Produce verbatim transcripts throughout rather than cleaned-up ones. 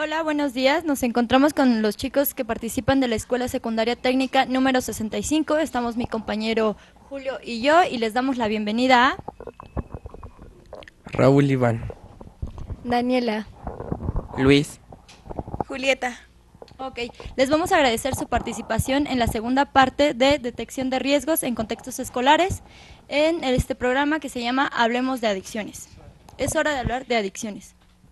Hola, buenos días. Nos encontramos con los chicos que participan de la Escuela Secundaria Técnica número sesenta y cinco. Estamos mi compañero Julio y yo y les damos la bienvenida a... Raúl Iván. Daniela. Luis. Julieta. Ok, les vamos a agradecer su participación en la segunda parte de detección de riesgos en contextos escolares en este programa que se llama Hablemos de Adicciones. Es hora de hablar de adicciones.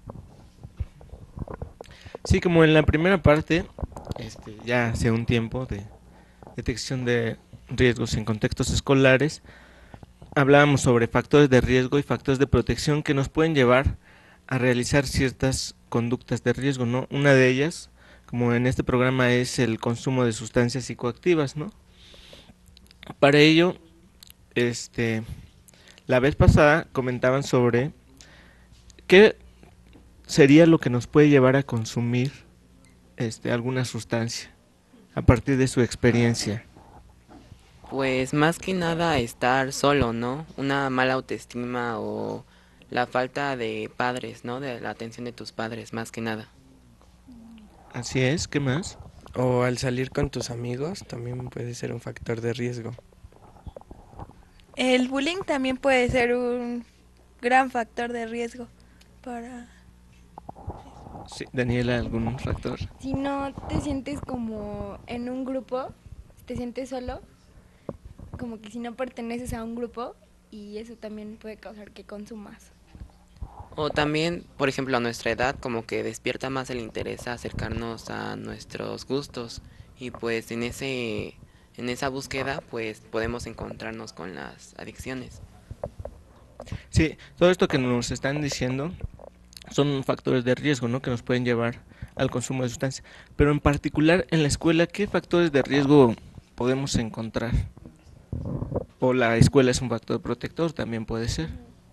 Sí, como en la primera parte, este, ya hace un tiempo de detección de riesgos en contextos escolares, hablábamos sobre factores de riesgo y factores de protección que nos pueden llevar a realizar ciertas conductas de riesgo, ¿no? Una de ellas, como en este programa, es el consumo de sustancias psicoactivas, ¿no? Para ello, este, la vez pasada comentaban sobre qué sería lo que nos puede llevar a consumir este, alguna sustancia a partir de su experiencia. Pues más que nada estar solo, ¿no? Una mala autoestima o la falta de padres, ¿no? De la atención de tus padres, más que nada. Así es, ¿qué más? O al salir con tus amigos también puede ser un factor de riesgo. El bullying también puede ser un gran factor de riesgo para... Sí, Daniela, ¿algún factor? Si no te sientes como en un grupo, si te sientes solo, como que si no perteneces a un grupo, y eso también puede causar que consumas. O también, por ejemplo, a nuestra edad, como que despierta más el interés a acercarnos a nuestros gustos. Y pues en ese, en esa búsqueda, pues podemos encontrarnos con las adicciones. Sí, todo esto que nos están diciendo son factores de riesgo, ¿no? Que nos pueden llevar al consumo de sustancias. Pero en particular en la escuela, ¿qué factores de riesgo podemos encontrar? O la escuela es un factor protector, también puede ser.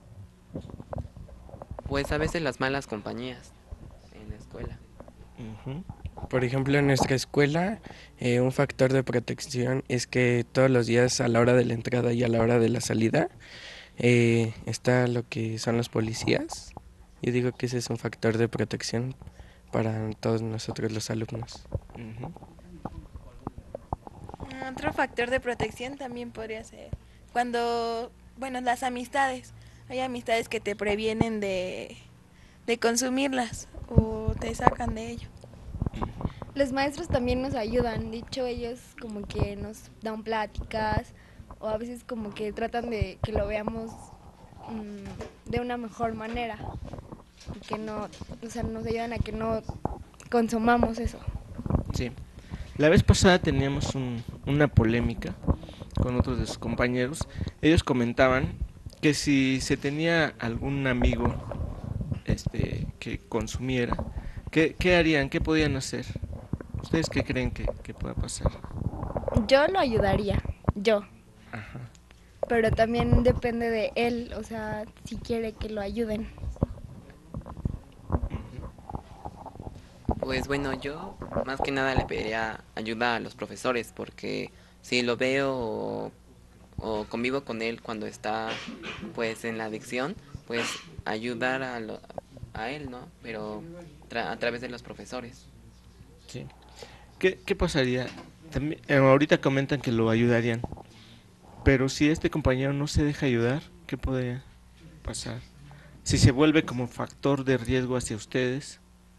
Pues a veces las malas compañías en la escuela. Uh-huh. Por ejemplo, en nuestra escuela, eh, un factor de protección es que todos los días a la hora de la entrada y a la hora de la salida eh, está lo que son los policías. Yo digo que ese es un factor de protección para todos nosotros los alumnos. Uh-huh. Otro factor de protección también podría ser cuando, bueno, las amistades. Hay amistades que te previenen de, de consumirlas o te sacan de ello. Los maestros también nos ayudan, de hecho ellos como que nos dan pláticas o a veces como que tratan de que lo veamos mmm, de una mejor manera y que no, o sea, nos ayudan a que no consumamos eso. Sí. La vez pasada teníamos un, una polémica con otros de sus compañeros. Ellos comentaban que si se tenía algún amigo este, que consumiera, ¿qué, qué harían? ¿Qué podían hacer? ¿Ustedes qué creen que, que pueda pasar? Yo lo ayudaría, yo. Ajá. Pero también depende de él, o sea, si quiere que lo ayuden. Pues bueno, yo más que nada le pediría ayuda a los profesores porque si lo veo o, o convivo con él cuando está pues en la adicción, pues ayudar a, lo, a él, ¿no? Pero tra a través de los profesores. Sí. ¿Qué, qué pasaría? También, eh, ahorita comentan que lo ayudarían, pero si este compañero no se deja ayudar, ¿qué podría pasar? Si se vuelve como factor de riesgo hacia ustedes,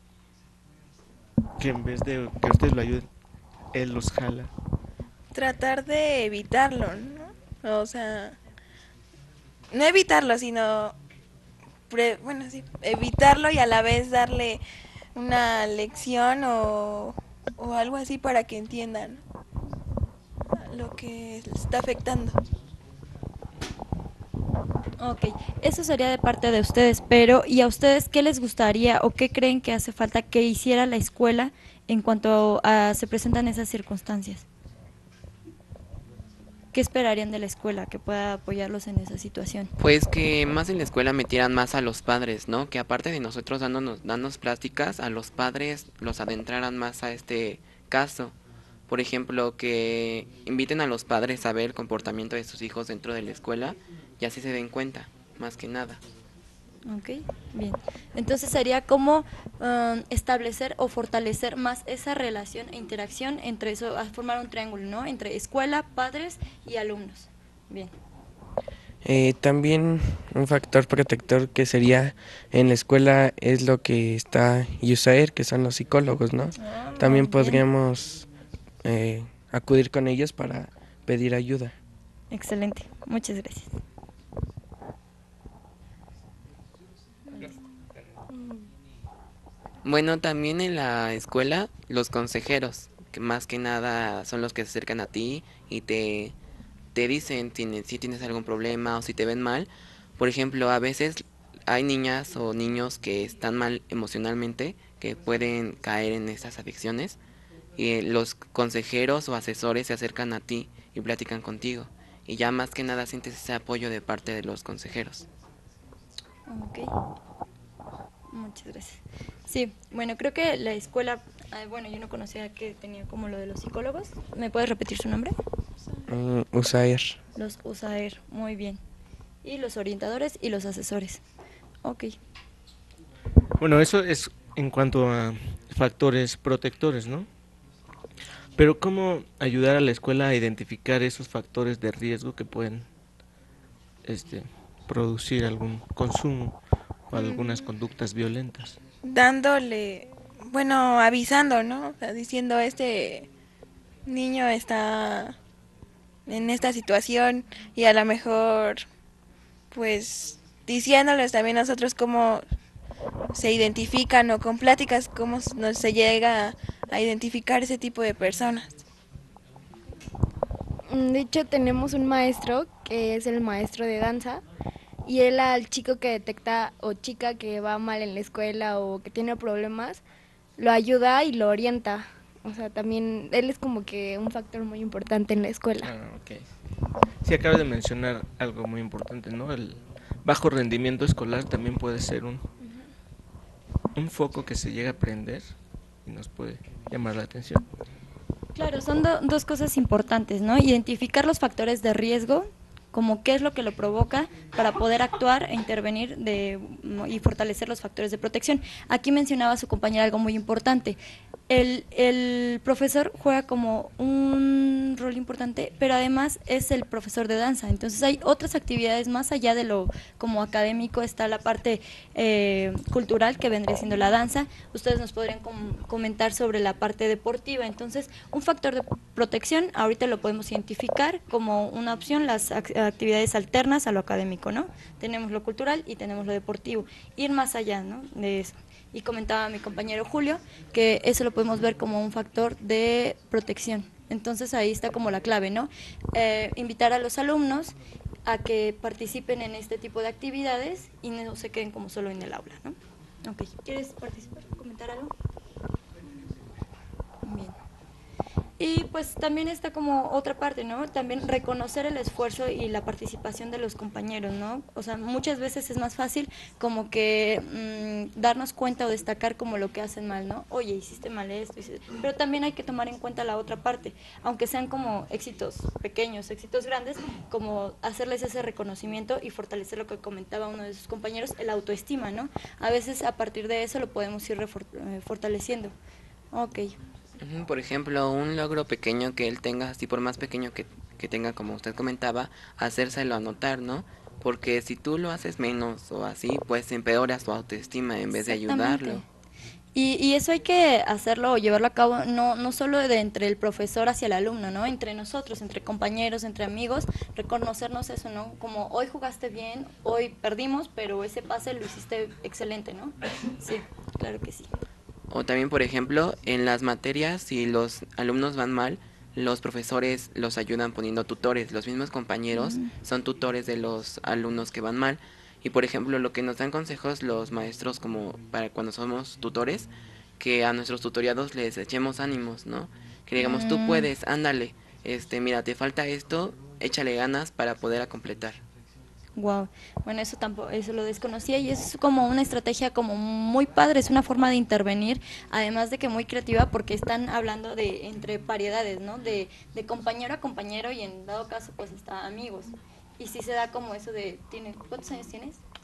que en vez de que ustedes lo ayuden, él los jala. Tratar de evitarlo, ¿no? O sea, no evitarlo, sino, pre, bueno, sí, evitarlo y a la vez darle una lección o, o algo así para que entiendan lo que está afectando. Ok, eso sería de parte de ustedes, pero ¿y a ustedes qué les gustaría o qué creen que hace falta que hiciera la escuela en cuanto a se presentan esas circunstancias? ¿Qué esperarían de la escuela que pueda apoyarlos en esa situación? Pues que más en la escuela metieran más a los padres, ¿no? Que aparte de nosotros dándonos, dándonos plásticas, a los padres los adentraran más a este caso. Por ejemplo, que inviten a los padres a ver el comportamiento de sus hijos dentro de la escuela y así se den cuenta, más que nada. Ok, bien. Entonces sería como um, establecer o fortalecer más esa relación e interacción entre eso, a formar un triángulo, ¿no? Entre escuela, padres y alumnos. Bien. Eh, también un factor protector que sería en la escuela es lo que está USAIR, que son los psicólogos, ¿no? Ah, También muy bien. podríamos eh, acudir con ellos para pedir ayuda. Excelente, muchas gracias. Bueno, también en la escuela, los consejeros, que más que nada son los que se acercan a ti y te, te dicen si, ne- si tienes algún problema o si te ven mal. Por ejemplo, a veces hay niñas o niños que están mal emocionalmente, que pueden caer en estas adicciones, y eh, los consejeros o asesores se acercan a ti y platican contigo. Y ya más que nada sientes ese apoyo de parte de los consejeros. Ok, muchas gracias. Sí, bueno, creo que la escuela, ah, bueno, yo no conocía que tenía como lo de los psicólogos. ¿Me puedes repetir su nombre? Mm, USAIR. Los USAER, muy bien. Y los orientadores y los asesores. Ok. Bueno, eso es en cuanto a factores protectores, ¿no? Pero ¿cómo ayudar a la escuela a identificar esos factores de riesgo que pueden este, producir algún consumo o algunas conductas violentas? Dándole, bueno, avisando, ¿no? O sea, diciendo, este niño está en esta situación y a lo mejor, pues, diciéndoles también nosotros cómo se identifican o con pláticas cómo s- nos se llega a identificar ese tipo de personas. Mm, De hecho, tenemos un maestro que es el maestro de danza y él al chico que detecta o chica que va mal en la escuela o que tiene problemas, lo ayuda y lo orienta. O sea, también él es como que un factor muy importante en la escuela. Ah, ok. Sí, acabas de mencionar algo muy importante, ¿no? El bajo rendimiento escolar también puede ser un, un foco que se llega a prender y nos puede llamar la atención. Claro, son do- dos cosas importantes, ¿no? Identificar los factores de riesgo, como qué es lo que lo provoca, para poder actuar e intervenir de, y fortalecer los factores de protección. Aquí mencionaba su compañera algo muy importante. El, el profesor juega como un rol importante, pero además es el profesor de danza. Entonces hay otras actividades más allá de lo como académico, está la parte eh, cultural que vendría siendo la danza. Ustedes nos podrían com comentar sobre la parte deportiva. Entonces, un factor de protección, ahorita lo podemos identificar como una opción, las ac actividades alternas a lo académico, ¿no? Tenemos lo cultural y tenemos lo deportivo. Ir más allá, ¿no? De eso. Y comentaba mi compañero Julio que eso lo podemos ver como un factor de protección. Entonces ahí está como la clave, ¿no? Eh, invitar a los alumnos a que participen en este tipo de actividades y no se queden como solo en el aula, ¿no? Ok, ¿quieres participar, comentar algo? Bien. Y pues también está como otra parte, ¿no? También reconocer el esfuerzo y la participación de los compañeros, ¿no? O sea, muchas veces es más fácil como que mmm, darnos cuenta o destacar como lo que hacen mal, ¿no? Oye, hiciste mal esto, hiciste... pero también hay que tomar en cuenta la otra parte, aunque sean como éxitos pequeños, éxitos grandes, como hacerles ese reconocimiento y fortalecer lo que comentaba uno de sus compañeros, el autoestima, ¿no? A veces a partir de eso lo podemos ir eh, fortaleciendo. Ok. Por ejemplo, un logro pequeño que él tenga, así por más pequeño que, que tenga, como usted comentaba, hacérselo anotar, ¿no? Porque si tú lo haces menos o así, pues empeora su autoestima en vez de ayudarlo. Y, y eso hay que hacerlo o llevarlo a cabo no, no solo de entre el profesor hacia el alumno, ¿no? Entre nosotros, entre compañeros, entre amigos, reconocernos eso, ¿no? Como hoy jugaste bien, hoy perdimos, pero ese pase lo hiciste excelente, ¿no? Sí, claro que sí. O también, por ejemplo, en las materias, si los alumnos van mal, los profesores los ayudan poniendo tutores. Los mismos compañeros Mm. son tutores de los alumnos que van mal. Y, por ejemplo, lo que nos dan consejos los maestros como para cuando somos tutores, que a nuestros tutoriados les echemos ánimos, ¿no? Que digamos, tú Mm. puedes, ándale, este, mira, te falta esto, échale ganas para poder a completar. Wow, bueno, eso tampoco, eso lo desconocía y es como una estrategia como muy padre, es una forma de intervenir, además de que muy creativa porque están hablando de entre variedades, ¿no? De, de compañero a compañero y en dado caso pues hasta amigos. Y sí se da como eso de, ¿tiene, ¿cuántos años tienes?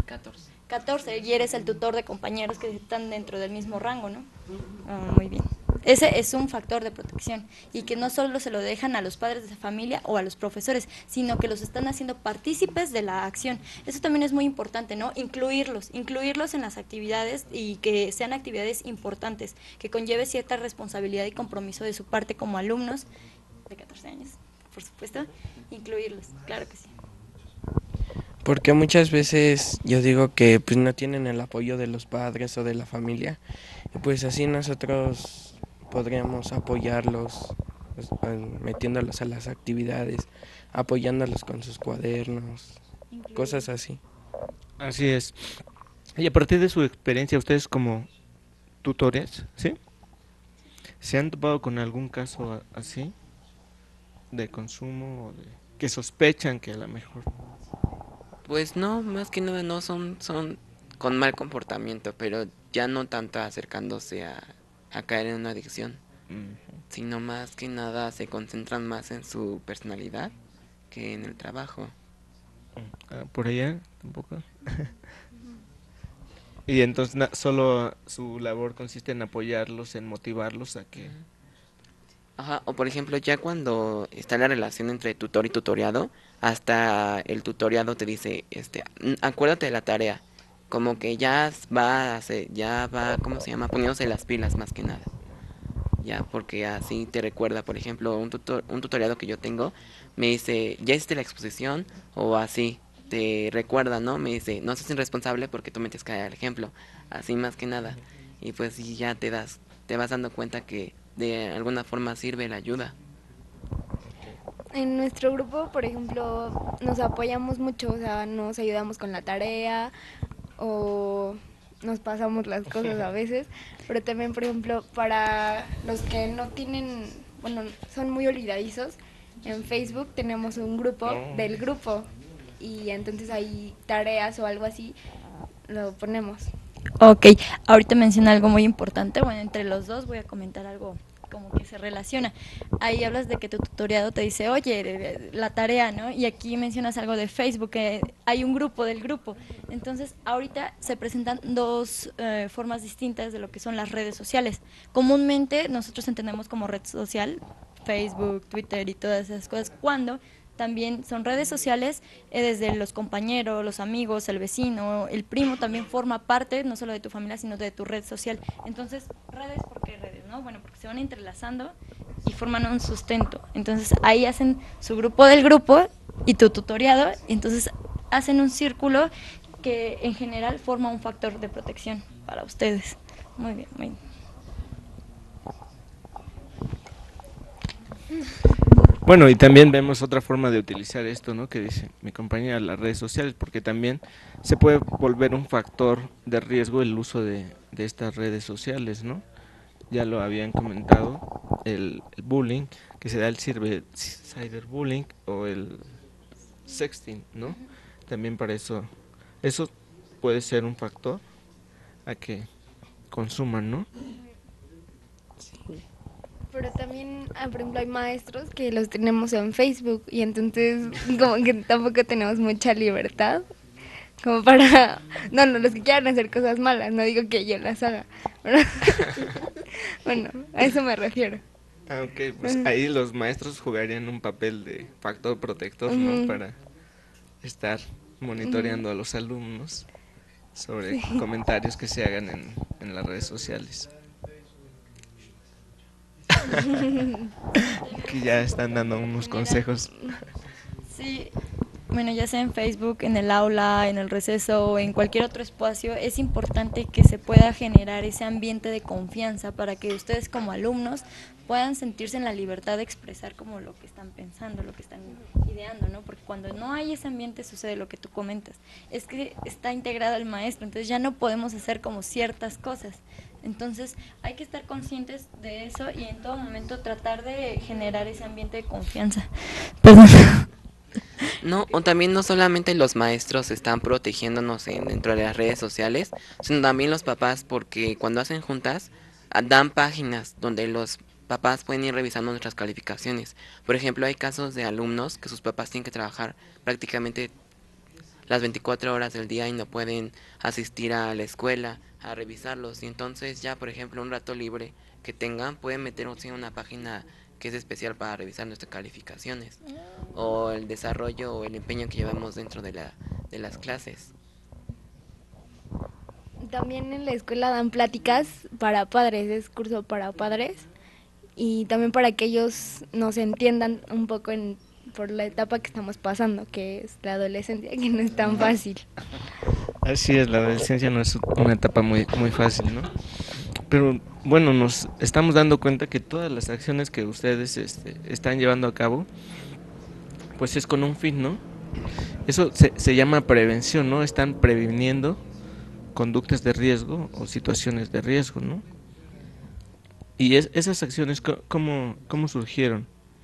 catorce. catorce, y eres el tutor de compañeros que están dentro del mismo rango, ¿no? Ah, muy bien. Ese es un factor de protección y que no solo se lo dejan a los padres de esa familia o a los profesores, sino que los están haciendo partícipes de la acción. Eso también es muy importante, ¿no? Incluirlos, incluirlos en las actividades y que sean actividades importantes, que conlleve cierta responsabilidad y compromiso de su parte como alumnos de catorce años, por supuesto, incluirlos, claro que sí. Porque muchas veces yo digo que pues no tienen el apoyo de los padres o de la familia, y pues así nosotros podríamos apoyarlos, pues, en- metiéndolos a las actividades, apoyándolos con sus cuadernos, cosas así. Así es. Y a partir de su experiencia, ustedes como tutores, ¿sí? ¿Se han topado con algún caso a- así de consumo o de que sospechan que a lo mejor? Pues no, más que nada no son, son con mal comportamiento, pero ya no tanto acercándose a, a caer en una adicción, Mm, sino más que nada se concentran más en su personalidad que en el trabajo. ah, por allá tampoco. Y entonces na- solo su labor consiste en apoyarlos, en motivarlos a que... Ajá, o por ejemplo, ya cuando está la relación entre tutor y tutoriado, hasta el tutoriado te dice, este, "Mm, acuérdate de la tarea", como que ya s- va a hacer, ya va, ¿cómo se llama? Poniéndose las pilas más que nada. Ya, porque así te recuerda, por ejemplo, un tutor, un tutoriado que yo tengo, me dice, ¿ya hiciste la exposición? O así, te recuerda, ¿no? Me dice, no seas irresponsable porque tú me tienes que dar el ejemplo, así más que nada. Y pues sí, ya te das, te vas dando cuenta que de alguna forma sirve la ayuda. En nuestro grupo, por ejemplo, nos apoyamos mucho, o sea, nos ayudamos con la tarea o nos pasamos las cosas a veces, pero también, por ejemplo, para los que no tienen, bueno, son muy olvidadizos, en Facebook tenemos un grupo Oh. del grupo y entonces hay tareas o algo así, lo ponemos. Ok, ahorita menciona algo muy importante, bueno, entre los dos voy a comentar algo como que se relaciona. Ahí hablas de que tu tutoriado te dice, oye, eh, la tarea, ¿no? Y aquí mencionas algo de Facebook, que hay un grupo del grupo. Entonces, ahorita se presentan dos eh, formas distintas de lo que son las redes sociales. Comúnmente nosotros entendemos como red social, Facebook, Twitter y todas esas cosas, cuando también son redes sociales, eh, desde los compañeros, los amigos, el vecino, el primo también forma parte no solo de tu familia, sino de tu red social. Entonces, redes, ¿por qué redes? ¿No? Bueno, porque se van entrelazando y forman un sustento. Entonces, ahí hacen su grupo del grupo y tu tutoriado, y entonces hacen un círculo que en general forma un factor de protección para ustedes. Muy bien, muy bien. Bueno, y también vemos otra forma de utilizar esto, ¿no? Que dice mi compañera, las redes sociales, porque también se puede volver un factor de riesgo el uso de, de estas redes sociales, ¿no? Ya lo habían comentado, el, el bullying, que se da el ciber- cyberbullying o el sexting, ¿no? También para eso, eso puede ser un factor a que consuman, ¿no? Pero también, ah, por ejemplo, hay maestros que los tenemos en Facebook y entonces como que tampoco tenemos mucha libertad como para, no, no, los que quieran hacer cosas malas, no digo que yo las haga. Pero bueno, a eso me refiero. Ah, ok, pues ahí los maestros jugarían un papel de factor protector, ¿no? Ujú. Para estar monitoreando a los alumnos sobre Sí. comentarios que se hagan en, en las redes sociales. Que ya están dando unos consejos. Sí, bueno, ya sea en Facebook, en el aula, en el receso o en cualquier otro espacio, es importante que se pueda generar ese ambiente de confianza para que ustedes como alumnos puedan sentirse en la libertad de expresar como lo que están pensando, lo que están ideando, ¿no? Porque cuando no hay ese ambiente sucede lo que tú comentas, es que está integrado el maestro, entonces ya no podemos hacer como ciertas cosas. Entonces hay que estar conscientes de eso y en todo momento tratar de generar ese ambiente de confianza. Perdón. No, o también no solamente los maestros están protegiéndonos en, dentro de las redes sociales, sino también los papás, porque cuando hacen juntas, ah, dan páginas donde los papás pueden ir revisando nuestras calificaciones. Por ejemplo, hay casos de alumnos que sus papás tienen que trabajar prácticamente las veinticuatro horas del día y no pueden asistir a la escuela a revisarlos. Y entonces ya, por ejemplo, un rato libre que tengan, pueden meterse en una página que es especial para revisar nuestras calificaciones o el desarrollo o el empeño que llevamos dentro de, la, de las clases. También en la escuela dan pláticas para padres, es curso para padres y también para que ellos nos entiendan un poco en, por la etapa que estamos pasando, que es la adolescencia, que no es tan fácil. Así es, la adolescencia no es una etapa muy, muy fácil, ¿no? Pero bueno, nos estamos dando cuenta que todas las acciones que ustedes este, están llevando a cabo, pues es con un fin, ¿no? Eso se, se llama prevención, ¿no? Están previniendo conductas de riesgo o situaciones de riesgo, ¿no? Y es, esas acciones, ¿cómo, cómo surgieron?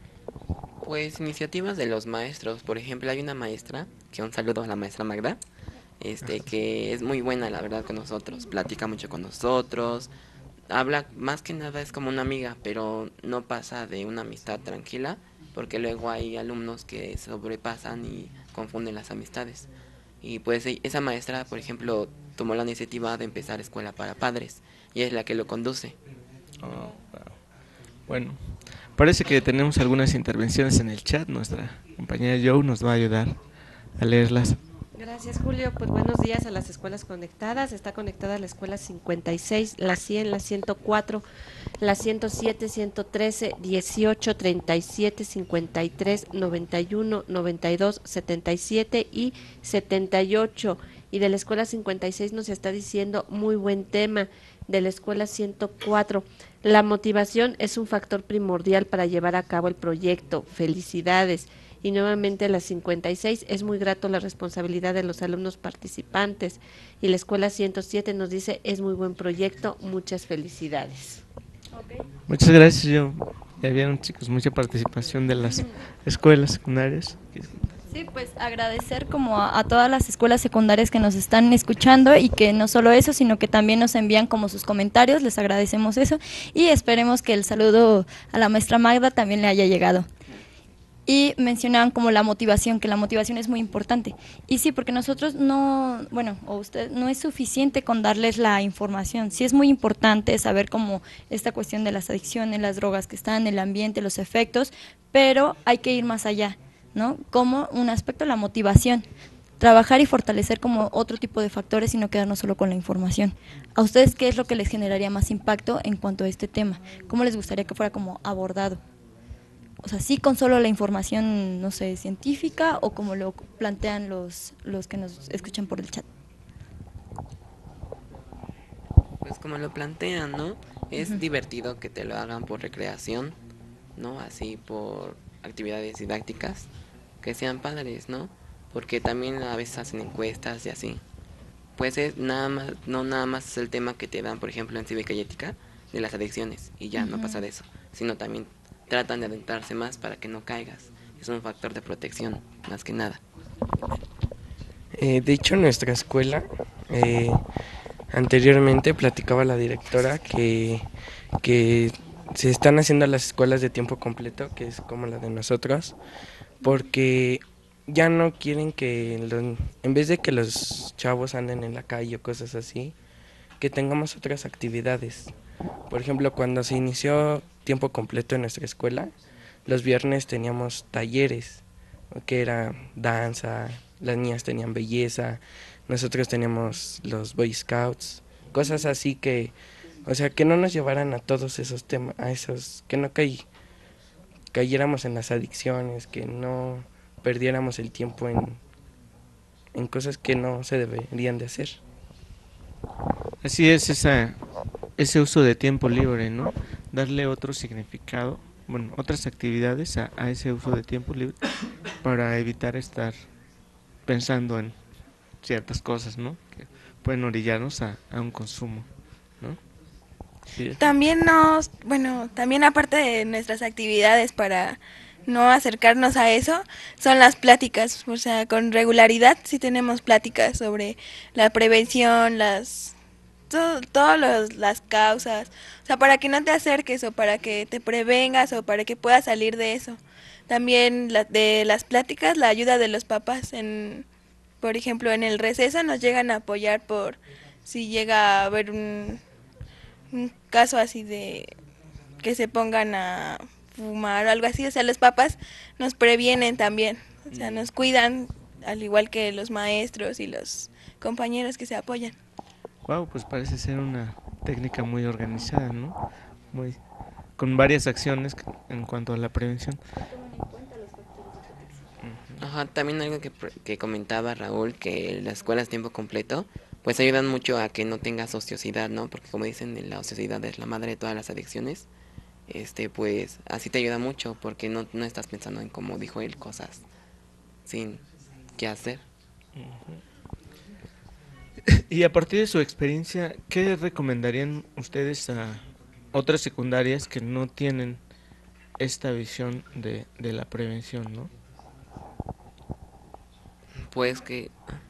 Pues iniciativas de los maestros. Por ejemplo, hay una maestra, que un saludo a la maestra Magda, este, que es muy buena, la verdad, con nosotros. Platica mucho con nosotros, habla, más que nada es como una amiga, pero no pasa de una amistad tranquila, porque luego hay alumnos que sobrepasan y confunden las amistades. Y pues esa maestra, por ejemplo, tomó la iniciativa de empezar escuela para padres y es la que lo conduce. Oh, wow. Bueno, parece que tenemos algunas intervenciones en el chat. Nuestra compañera Joe nos va a ayudar a leerlas. Gracias, Julio. Pues buenos días a las escuelas conectadas. Está conectada la escuela cincuenta y seis, la cien, la ciento cuatro, la ciento siete, ciento trece, dieciocho, treinta y siete, cincuenta y tres, noventa y uno, noventa y dos, setenta y siete y setenta y ocho. Y de la escuela cincuenta y seis nos está diciendo muy buen tema. De la escuela ciento cuatro, la motivación es un factor primordial para llevar a cabo el proyecto. Felicidades. Y nuevamente la cincuenta y seis, es muy grato la responsabilidad de los alumnos participantes. Y la escuela ciento siete nos dice, es muy buen proyecto, muchas felicidades. Okay. Muchas gracias, yo. Ya vieron, chicos, mucha participación de las escuelas secundarias. Sí, pues agradecer como a, a todas las escuelas secundarias que nos están escuchando y que no solo eso, sino que también nos envían como sus comentarios, les agradecemos eso y esperemos que el saludo a la maestra Magda también le haya llegado. Y mencionaban como la motivación, que la motivación es muy importante. Y sí, porque nosotros no, bueno, o usted, no es suficiente con darles la información. Sí es muy importante saber cómo esta cuestión de las adicciones, las drogas que están en el ambiente, los efectos, pero hay que ir más allá, ¿no? Como un aspecto, la motivación. Trabajar y fortalecer como otro tipo de factores y no quedarnos solo con la información. ¿A ustedes qué es lo que les generaría más impacto en cuanto a este tema? ¿Cómo les gustaría que fuera como abordado? O sea, sí con solo la información, no sé, científica o como lo plantean los, los que nos escuchan por el chat. Pues como lo plantean, ¿no? Es uh-huh. divertido que te lo hagan por recreación, ¿no? Así por actividades didácticas, que sean padres, ¿no? Porque también a veces hacen encuestas y así. Pues es nada más, no nada más es el tema que te dan, por ejemplo, en cívica y ética, de las adicciones, y ya uh-huh. no pasa de eso, sino también tratan de adentrarse más para que no caigas. Es un factor de protección, más que nada. Eh, de hecho, en nuestra escuela, eh, anteriormente platicaba la directora que, que se están haciendo las escuelas de tiempo completo, que es como la de nosotros, porque ya no quieren que, los, en vez de que los chavos anden en la calle o cosas así, que tengamos otras actividades. Por ejemplo, cuando se inició tiempo completo en nuestra escuela, los viernes teníamos talleres, que era danza, las niñas tenían belleza, nosotros teníamos los Boy Scouts, cosas así que, o sea, que no nos llevaran a todos esos temas, a esos, que no cay, cayéramos en las adicciones, que no perdiéramos el tiempo en, en cosas que no se deberían de hacer. Así es, esa, ese uso de tiempo libre, ¿no? Darle otro significado, bueno, otras actividades a, a ese uso de tiempo libre para evitar estar pensando en ciertas cosas, ¿no? Que pueden orillarnos a, a un consumo, ¿no? ¿Sí? También nos, bueno, también aparte de nuestras actividades para no acercarnos a eso, son las pláticas, o sea, con regularidad sí tenemos pláticas sobre la prevención, las todas todo las causas, o sea, para que no te acerques o para que te prevengas o para que puedas salir de eso. También la, de las pláticas, la ayuda de los papás en por ejemplo, en el receso nos llegan a apoyar por si llega a haber un, un caso así de que se pongan a fumar o algo así, o sea, los papás nos previenen también, o sea, nos cuidan al igual que los maestros y los compañeros que se apoyan. Wow, pues parece ser una técnica muy organizada, ¿no? Muy con varias acciones en cuanto a la prevención. Ajá, también algo que, pr- que comentaba Raúl, que las escuelas tiempo completo, pues ayudan mucho a que no tengas ociosidad, ¿no? Porque como dicen, la ociosidad es la madre de todas las adicciones. Este, pues así te ayuda mucho porque no, no estás pensando en, como dijo él, cosas sin qué hacer. Y a partir de su experiencia, ¿qué recomendarían ustedes a otras secundarias que no tienen esta visión de, de la prevención, ¿no? Pues que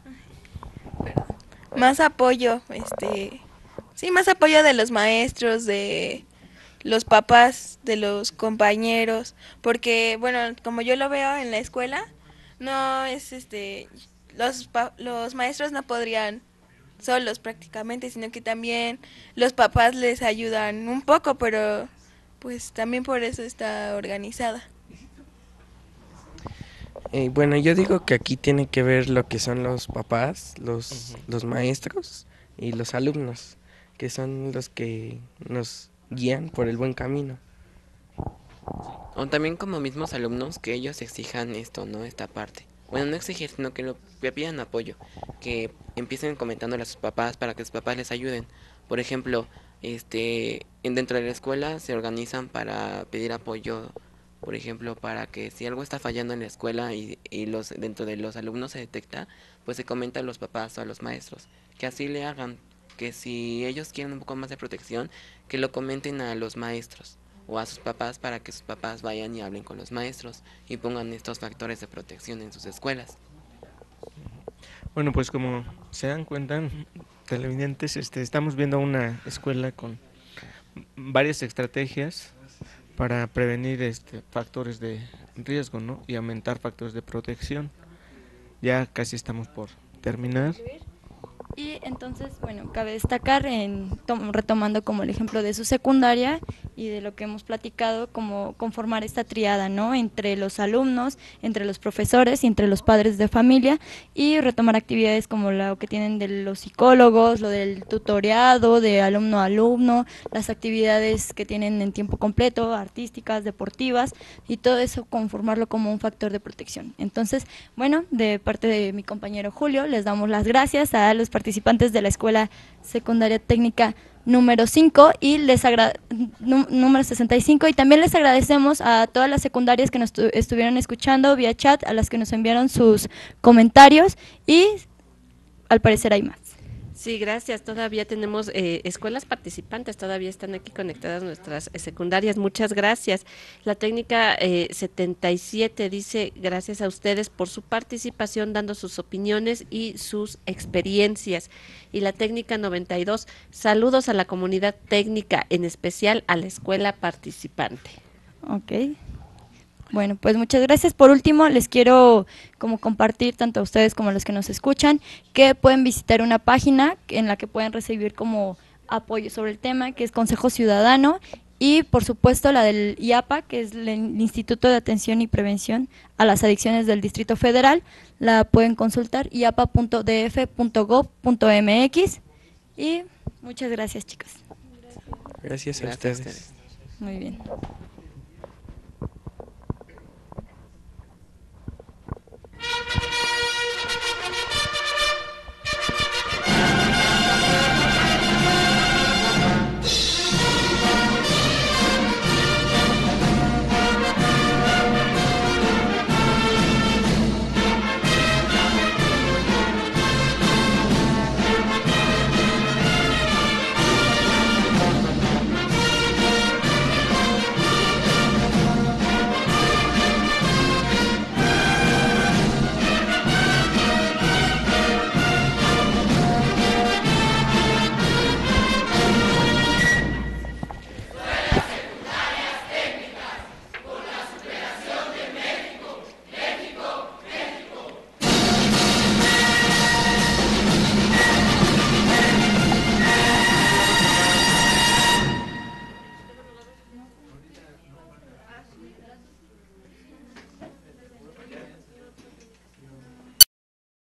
Más apoyo, este, sí, más apoyo de los maestros, de los papás, de los compañeros, porque bueno, como yo lo veo en la escuela, no es este, los pa- los maestros no podrían solos prácticamente, sino que también los papás les ayudan un poco, pero pues también por eso está organizada. Eh, bueno, yo digo que aquí tiene que ver lo que son los papás, los, Ujú. los maestros y los alumnos, que son los que nos guían por el buen camino. o también como mismos alumnos que ellos exijan esto, ¿no? Esta parte. Bueno, no exigir, sino que lo que pidan apoyo, que empiecen comentándole a sus papás para que sus papás les ayuden. Por ejemplo, este, en- dentro de la escuela se organizan para pedir apoyo, por ejemplo, para que si algo está fallando en la escuela y, y los dentro de los alumnos se detecta, pues se comenta a los papás o a los maestros, que así le hagan, que si ellos quieren un poco más de protección, que lo comenten a los maestros o a sus papás para que sus papás vayan y hablen con los maestros y pongan estos factores de protección en sus escuelas. Bueno, pues como se dan cuenta, televidentes, este, estamos viendo una escuela con varias estrategias para prevenir este factores de riesgo, ¿no? Y aumentar factores de protección. Ya casi estamos por terminar. Y entonces, bueno, cabe destacar, en, tom- retomando como el ejemplo de su secundaria y de lo que hemos platicado, como conformar esta triada, ¿no? Entre los alumnos, entre los profesores y entre los padres de familia, y retomar actividades como lo que tienen de los psicólogos, lo del tutoreado, de alumno a alumno, las actividades que tienen en tiempo completo, artísticas, deportivas, y todo eso conformarlo como un factor de protección. Entonces, bueno, de parte de mi compañero Julio, les damos las gracias a los participantes de la Escuela Secundaria Técnica número cinco y les agra nú- número sesenta y cinco, y también les agradecemos a todas las secundarias que nos tu- estuvieron escuchando vía chat, a las que nos enviaron sus comentarios, y al parecer hay más. Sí, gracias. Todavía tenemos eh, escuelas participantes, todavía están aquí conectadas nuestras eh, secundarias. Muchas gracias. La técnica eh, setenta y siete dice, gracias a ustedes por su participación, dando sus opiniones y sus experiencias. Y la técnica noventa y dos, saludos a la comunidad técnica, en especial a la escuela participante. Ok. Bueno, pues muchas gracias. Por último, les quiero como compartir tanto a ustedes como a los que nos escuchan que pueden visitar una página en la que pueden recibir como apoyo sobre el tema, que es Consejo Ciudadano, y por supuesto la del I A P A, que es el Instituto de Atención y Prevención a las Adicciones del Distrito Federal. La pueden consultar, i a p a punto d f punto gov punto m x. Y muchas gracias, chicos. Gracias a Gracias a ustedes. ustedes. Muy bien.